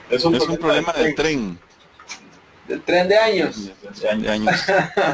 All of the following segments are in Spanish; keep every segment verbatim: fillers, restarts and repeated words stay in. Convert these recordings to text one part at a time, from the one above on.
Es un Es un problema del problema del tren. tren. Del tren de años. Desde hace De años. años.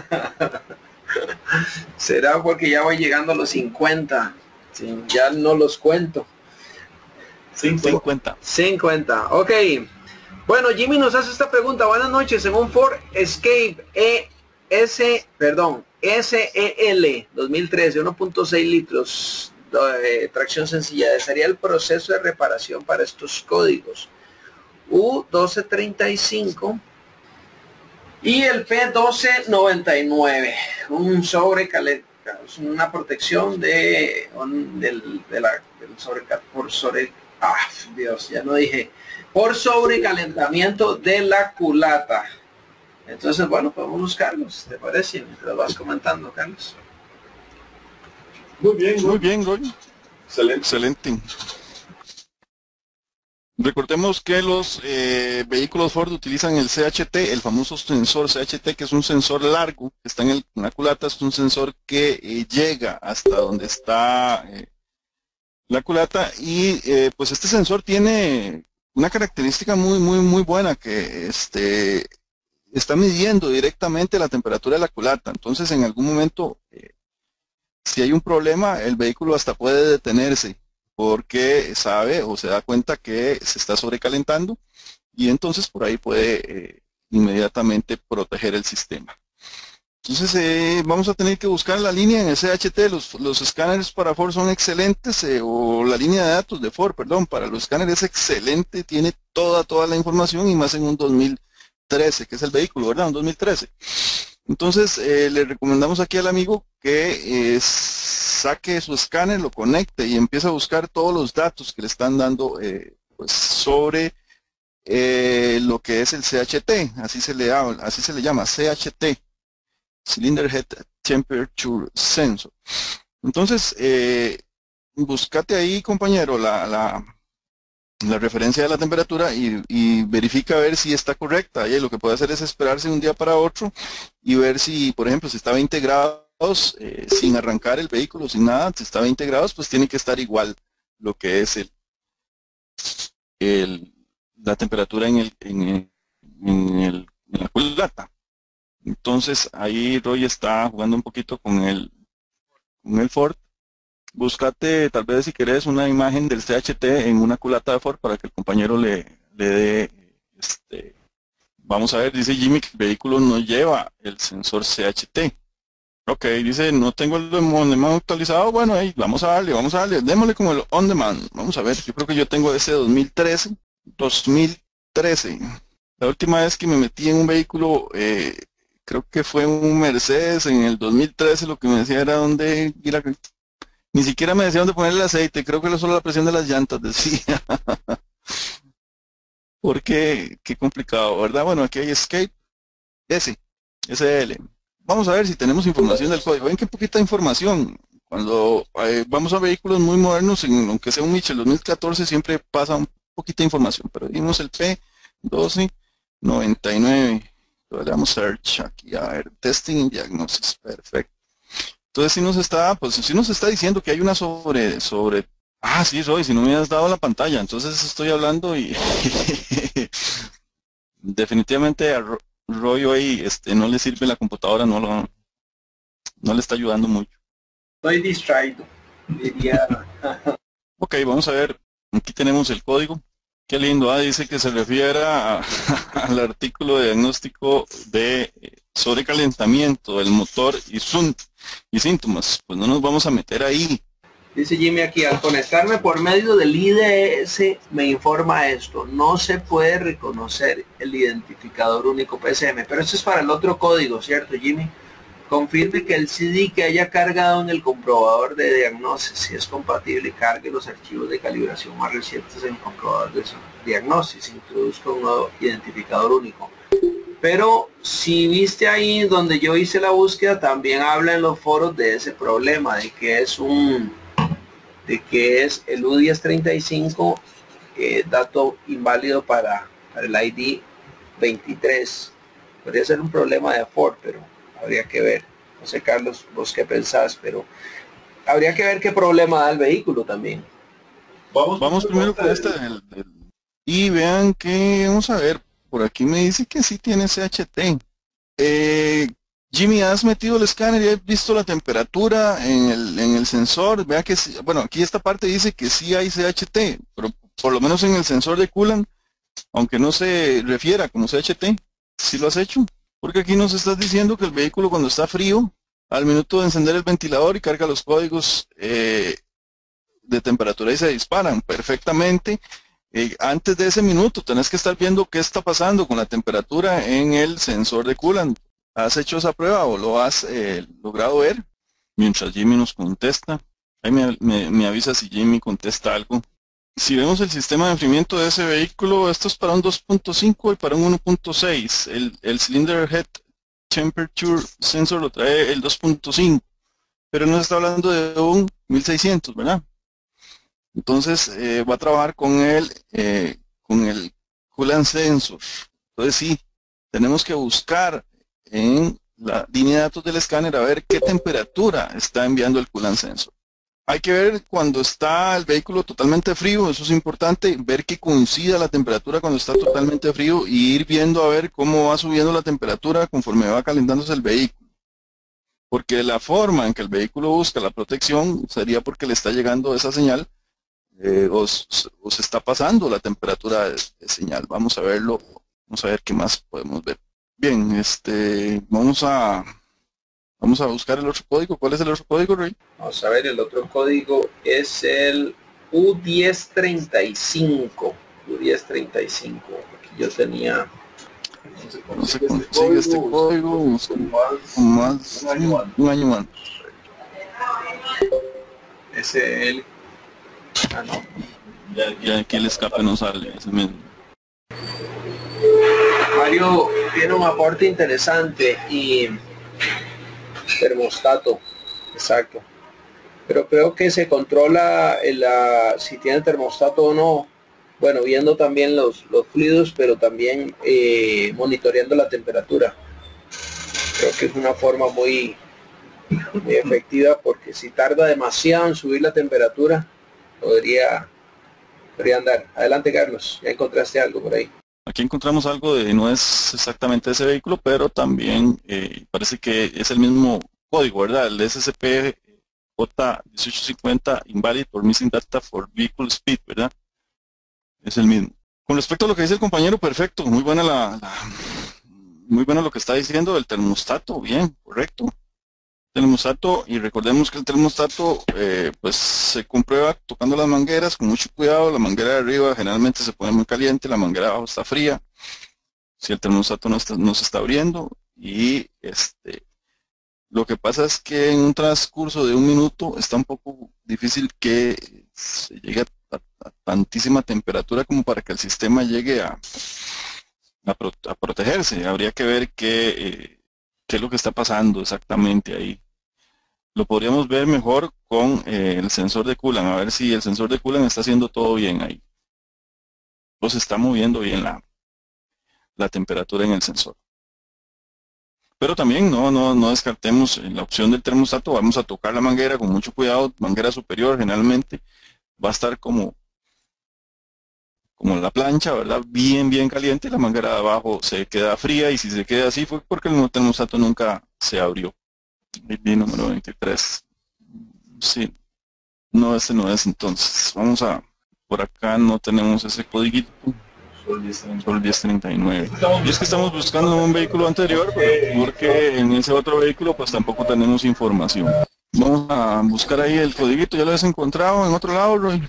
Será porque ya voy llegando a los cincuenta. Sí, ya no los cuento. cincuenta. cincuenta. cincuenta. Ok. Bueno, Jimmy nos hace esta pregunta. Buenas noches. En un Ford Escape E S, perdón, S E L dos mil trece, uno punto seis litros, de tracción sencilla, sería el proceso de reparación para estos códigos. U doce treinta y cinco y el P doce noventa y nueve, un sobrecalentamiento, una protección de, un, del, de la, del sobre, por sobre, ah, Dios, ya no dije, por sobrecalentamiento de la culata. Entonces, bueno, podemos buscarlos, ¿te parece? Mientras vas comentando, Carlos. Muy bien, Muy muy bien. bien, Goy. Excelente. Excelente. Recordemos que los eh, vehículos Ford utilizan el C H T, el famoso sensor C H T, que es un sensor largo, que está en, el, en la culata, es un sensor que eh, llega hasta donde está eh, la culata y eh, pues este sensor tiene una característica muy, muy, muy buena, que este, está midiendo directamente la temperatura de la culata. Entonces, en algún momento, eh, si hay un problema, el vehículo hasta puede detenerse porque sabe o se da cuenta que se está sobrecalentando y entonces por ahí puede eh, inmediatamente proteger el sistema. Entonces eh, vamos a tener que buscar la línea en el C H T, los, los escáneres para Ford son excelentes, eh, o la línea de datos de Ford, perdón, para los escáneres es excelente, tiene toda, toda la información y más en un dos mil trece, que es el vehículo, ¿verdad? Un dos mil trece. Entonces, eh, le recomendamos aquí al amigo que eh, saque su escáner, lo conecte y empiece a buscar todos los datos que le están dando eh, pues, sobre eh, lo que es el C H T, así se le habla, así se le llama, C H T, Cylinder Head Temperature Sensor. Entonces, eh, buscate ahí, compañero, la, la, la referencia de la temperatura y, y verifica a ver si está correcta. Y lo que puede hacer es esperarse un día para otro y ver si, por ejemplo, si estaba integrados, eh, sin arrancar el vehículo, sin nada, si estaba integrados, pues tiene que estar igual lo que es el, el la temperatura en, el, en, el, en, el, en la culata. Entonces ahí Roy está jugando un poquito con el, con el Ford. Búscate tal vez si querés una imagen del C H T en una culata de Ford para que el compañero le, le dé, este, vamos a ver, dice Jimmy que el vehículo no lleva el sensor C H T. Ok, dice no tengo el on demand actualizado, bueno, ahí vamos a darle, vamos a darle, démosle como el on demand, vamos a ver, yo creo que yo tengo ese dos mil trece, dos mil trece. La última vez que me metí en un vehículo, eh, creo que fue un Mercedes en el dos mil trece, lo que me decía era dónde ir a... Ni siquiera me decía dónde poner el aceite, creo que era solo la presión de las llantas, decía. Porque, qué complicado, ¿verdad? Bueno, aquí hay Escape, S, S L. Vamos a ver si tenemos información del código. Ven qué poquita información. Cuando eh, vamos a vehículos muy modernos, en, aunque sea un Mitchell dos mil catorce, siempre pasa un poquita información. Pero vimos el P doce noventa y nueve. Le damos search aquí, a ver, testing and diagnosis, perfecto. Entonces si nos está, pues si nos está diciendo que hay una sobre, sobre, ah, sí, Roy, si no me has dado la pantalla, entonces estoy hablando y definitivamente a Ro- Roy hoy este, no le sirve la computadora, no, lo, no le está ayudando mucho. Estoy distraído, diría. Ok, vamos a ver, aquí tenemos el código. Qué lindo, ah, dice que se refiere a- al artículo de diagnóstico de eh, sobrecalentamiento del motor y, sun- y síntomas. Pues no nos vamos a meter ahí. Dice Jimmy aquí, al conectarme por medio del I D S me informa esto, no se puede reconocer el identificador único P S M, pero esto es para el otro código, ¿cierto, Jimmy? Confirme que el C D que haya cargado en el comprobador de diagnosis, si es compatible, cargue los archivos de calibración más recientes en el comprobador de diagnosis, introduzca un nuevo identificador único. Pero si viste ahí donde yo hice la búsqueda, también habla en los foros de ese problema, de que es un de que es el U diez treinta y cinco, eh, dato inválido para, para el I D veintitrés. Podría ser un problema de Ford, pero habría que ver. No sé, Carlos, vos qué pensás, pero habría que ver qué problema da el vehículo también. Vamos Vamos primero con primero este con este del del, del Y vean que, vamos a ver, por aquí me dice que sí tiene C H T. Eh, Jimmy, ¿has metido el escáner y has visto la temperatura en el, en el sensor? Vea que, sí, bueno, aquí esta parte dice que sí hay C H T, pero por lo menos en el sensor de coolant, aunque no se refiera como C H T, ¿sí lo has hecho? Porque aquí nos estás diciendo que el vehículo cuando está frío, al minuto de encender el ventilador y carga los códigos eh, de temperatura y se disparan perfectamente. Eh, antes de ese minuto tenés que estar viendo qué está pasando con la temperatura en el sensor de coolant. ¿Has hecho esa prueba o lo has eh, logrado ver? Mientras Jimmy nos contesta. Ahí me, me, me avisa si Jimmy contesta algo. Si vemos el sistema de enfriamiento de ese vehículo, esto es para un dos punto cinco y para un uno punto seis. El, el Cylinder Head Temperature Sensor lo trae el dos punto cinco, pero nos está hablando de un mil seiscientos, ¿verdad? Entonces eh, va a trabajar con el, eh, con el coolant sensor. Entonces sí, tenemos que buscar en la línea de datos del escáner a ver qué temperatura está enviando el coolant sensor. Hay que ver cuando está el vehículo totalmente frío, eso es importante, ver que coincida la temperatura cuando está totalmente frío y ir viendo a ver cómo va subiendo la temperatura conforme va calentándose el vehículo. Porque la forma en que el vehículo busca la protección sería porque le está llegando esa señal eh, o, o se está pasando la temperatura de, de señal. Vamos a verlo, vamos a ver qué más podemos ver. Bien, este, vamos a... Vamos a buscar el otro código. ¿Cuál es el otro código, Rey? Vamos a ver, el otro código es el U diez treinta y cinco. U diez treinta y cinco. Aquí yo tenía... No se consigue este código con más, un año antes. Un año antes. Ese el... Ah, no. Ya aquí el escape no sale, ese mismo. Mario tiene un aporte interesante y... termostato, exacto, pero creo que se controla la, si tiene termostato o no, bueno, viendo también los, los fluidos, pero también eh, monitoreando la temperatura. Creo que es una forma muy, muy efectiva, porque si tarda demasiado en subir la temperatura, podría, podría andar. Adelante, Carlos, ya encontraste algo por ahí. Aquí encontramos algo de, no es exactamente ese vehículo, pero también eh, parece que es el mismo código, ¿verdad? El S C P J dieciocho cincuenta Invalid for Missing Data for Vehicle Speed, ¿verdad? Es el mismo. Con respecto a lo que dice el compañero, perfecto, muy buena la, la muy bueno lo que está diciendo del termostato, bien, correcto. Termostato, y recordemos que el termostato eh, pues se comprueba tocando las mangueras con mucho cuidado. La manguera de arriba generalmente se pone muy caliente, la manguera de abajo está fría si el termostato no, está, no se está abriendo, y este lo que pasa es que en un transcurso de un minuto está un poco difícil que se llegue a, a, a tantísima temperatura como para que el sistema llegue a, a, pro, a protegerse. Habría que ver qué, eh, qué es lo que está pasando exactamente ahí. Lo podríamos ver mejor con eh, el sensor de coolant, a ver si el sensor de coolant está haciendo todo bien ahí, o se está moviendo bien la, la temperatura en el sensor. Pero también no, no, no descartemos la opción del termostato. Vamos a tocar la manguera con mucho cuidado. Manguera superior generalmente va a estar como, como la plancha, ¿verdad? Bien, bien caliente. La manguera de abajo se queda fría, y si se queda así fue porque el termostato nunca se abrió. B B número veintitrés. Sí, no, ese no es. Entonces vamos a, por acá no tenemos ese código. Solo el diez treinta y nueve. Y es que estamos buscando un vehículo anterior, porque en ese otro vehículo pues tampoco tenemos información. Vamos a buscar ahí el codiguito. ¿Ya lo has encontrado en otro lado, Roy?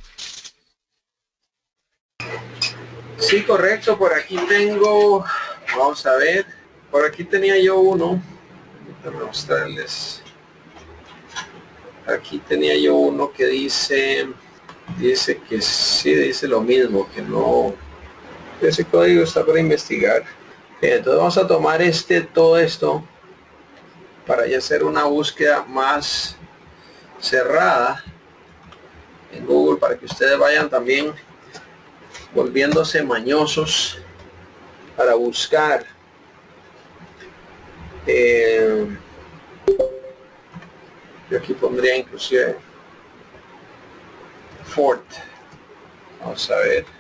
Sí, correcto. Por aquí tengo, vamos a ver, por aquí tenía yo uno. Déjame mostrarles. Aquí tenía yo uno que dice, dice que sí, dice lo mismo, que no, ese código está para investigar. Bien, entonces vamos a tomar este, todo esto, para ya hacer una búsqueda más cerrada en Google, para que ustedes vayan también volviéndose mañosos para buscar eh, yo aquí pondría inclusive Ford. Vamos a ver,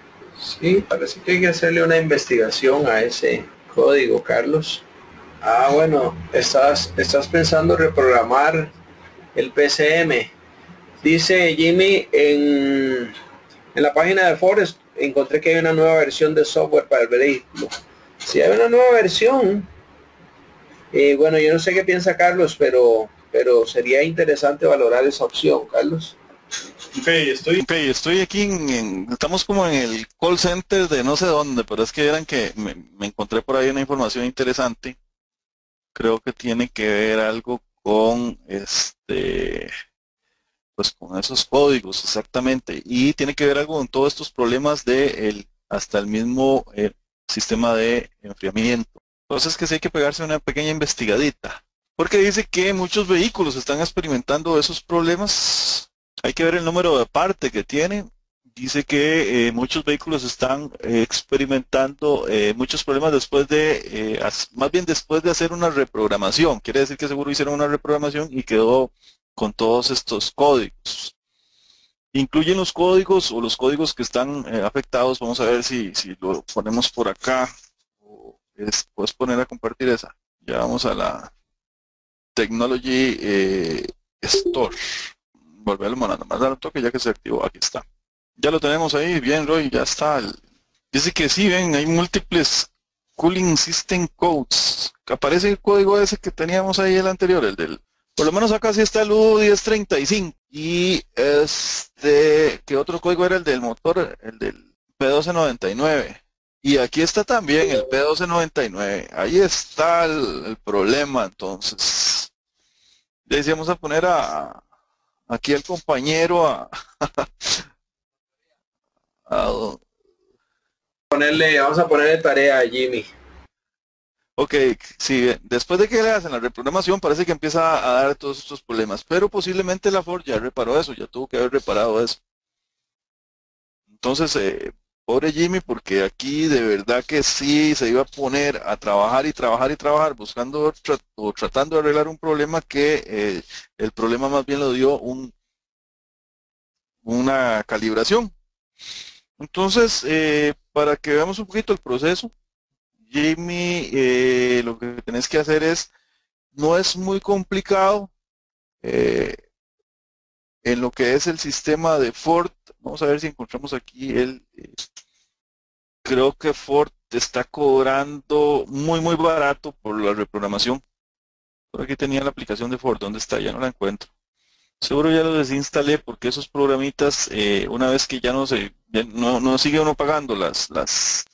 Sí, parece que hay que hacerle una investigación a ese código, Carlos. Ah, bueno, estás, estás pensando reprogramar el P C M. Dice Jimmy, en, en la página de Forest encontré que hay una nueva versión de software para el vehículo. Si hay una nueva versión, eh, bueno, yo no sé qué piensa Carlos, pero, pero sería interesante valorar esa opción, Carlos. Ok, estoy. Ok, estoy aquí en, en- estamos como en el call center de no sé dónde, pero es que eran que me, me encontré por ahí una información interesante. Creo que tiene que ver algo con este, pues con esos códigos exactamente, y tiene que ver algo con todos estos problemas de el, hasta el mismo eh, sistema de enfriamiento. Entonces que sí hay que pegarse una pequeña investigadita, porque dice que muchos vehículos están experimentando esos problemas. Hay que ver el número de parte que tiene. Dice que eh, muchos vehículos están eh, experimentando eh, muchos problemas después de, eh, as- más bien después de hacer una reprogramación. Quiere decir que seguro hicieron una reprogramación y quedó con todos estos códigos. Incluyen los códigos o los códigos que están eh, afectados. Vamos a ver si, si lo ponemos por acá. O es- puedes poner a compartir esa. Ya vamos a la Technology eh, Store. Volverlo a nada más dar un toque ya que se activó. Aquí está. Ya lo tenemos ahí. Bien, Roy, ya está. Dice que sí, ven, hay múltiples Cooling System Codes. Que aparece el código ese que teníamos ahí el anterior, el del... Por lo menos acá sí está el U diez treinta y cinco. Y este, ¿qué otro código era el del motor? El del P doce noventa y nueve. Y aquí está también el P doce noventa y nueve. Ahí está el, el problema, entonces. Decíamos a poner a, aquí al compañero a, a- Ponerle, vamos a ponerle tarea a Jimmy. ok, sí, después de que le hacen la reprogramación parece que empieza a dar todos estos problemas, pero posiblemente la Ford ya reparó eso, ya tuvo que haber reparado eso. Entonces, eh, pobre Jimmy, porque aquí de verdad que sí se iba a poner a trabajar y trabajar y trabajar buscando tra- o tratando de arreglar un problema que eh, el problema más bien lo dio un, una calibración. Entonces, eh, para que veamos un poquito el proceso, Jimmy, eh, lo que tenés que hacer es, no es muy complicado eh, en lo que es el sistema de Ford. Vamos a ver si encontramos aquí el, eh, creo que Ford está cobrando muy muy barato por la reprogramación. Por aquí tenía la aplicación de Ford, ¿dónde está? Ya no la encuentro. Seguro ya lo desinstalé porque esos programitas, eh, una vez que ya no se, ya no, no sigue uno pagando las, las,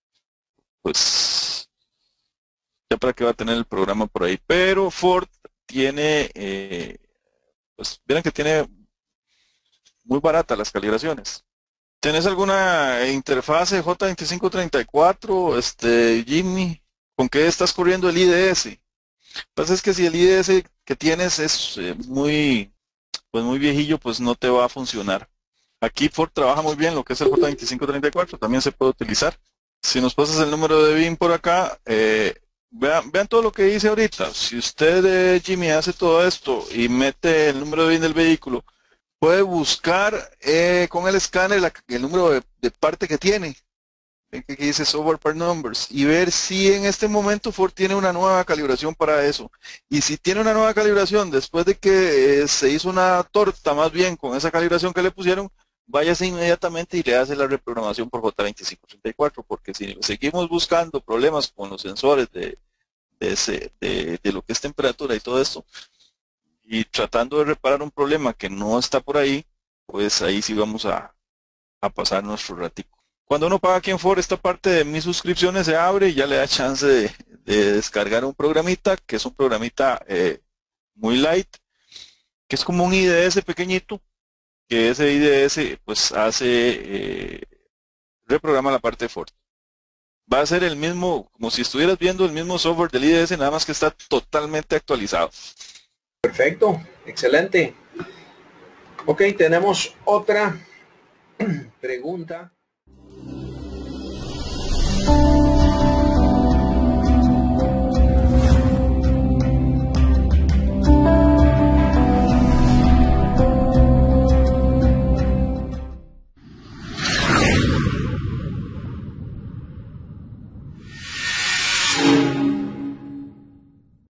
pues ya para qué va a tener el programa por ahí. Pero Ford tiene, eh, pues verán que tiene muy baratas las calibraciones. ¿Tienes alguna interfase J veinticinco treinta y cuatro, este, Jimmy? ¿Con qué estás corriendo el I D S? Lo que pasa es que si el I D S que tienes es eh, muy, pues muy viejillo, pues no te va a funcionar. Aquí Ford trabaja muy bien lo que es el J veinticinco treinta y cuatro, también se puede utilizar. Si nos pasas el número de B I N por acá, eh, vean, vean todo lo que hice ahorita. Si usted, eh, Jimmy, hace todo esto y mete el número de B I N del vehículo, puede buscar eh, con el escáner la- el número de, de parte que tiene, ven que aquí dice Software Part Numbers, y ver si en este momento Ford tiene una nueva calibración para eso. Y si tiene una nueva calibración, después de que eh, se hizo una torta más bien con esa calibración que le pusieron, váyase inmediatamente y le hace la reprogramación por J veinticinco treinta y cuatro, porque si seguimos buscando problemas con los sensores de, de, ese- de- de lo que es temperatura y todo esto, y tratando de reparar un problema que no está por ahí, pues ahí sí vamos a, a pasar nuestro ratico. Cuando uno paga aquí en Ford, esta parte de mis suscripciones se abre y ya le da chance de, de descargar un programita, que es un programita eh, muy light, que es como un I D S pequeñito, que ese I D S pues hace, eh, reprograma la parte de Ford. Va a ser el mismo, como si estuvieras viendo el mismo software del I D S, nada más que está totalmente actualizado. Perfecto, excelente. Ok, tenemos otra pregunta.